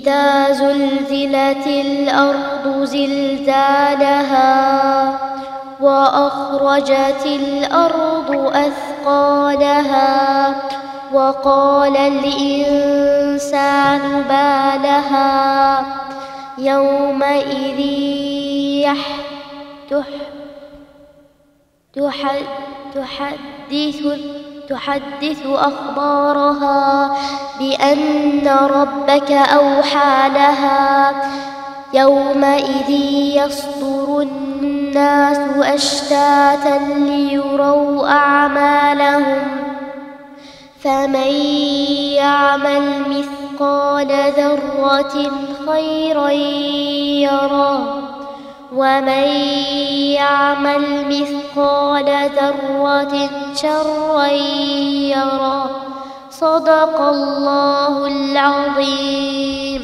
إذا زلزلت الأرض زلزالها وأخرجت الأرض أثقالها وقال الإنسان ما لها يومئذ تحدث أخبارها بأن ربك أوحى لها يومئذ يصدر الناس أشتاتا ليروا أعمالهم فمن يعمل مثقال ذرة خيرا يره ومن يعمل مثقال ذرة شرا يره. صدق الله العظيم.